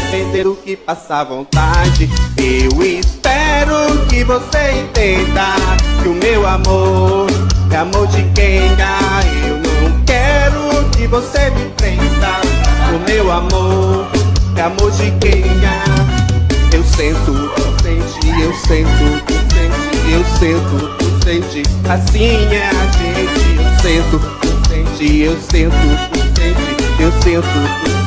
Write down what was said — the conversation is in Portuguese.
vender o que passa vontade. Eu espero que você entenda que o meu amor é amor de quem dá. Eu não quero que você me prenda. O meu amor é amor de quem dá. Eu sento, tu sente, eu sento, tu sente, eu sento, tu sente. Assim é a gente. Eu sento, tu sente, eu sento, tu sente, eu sento, tu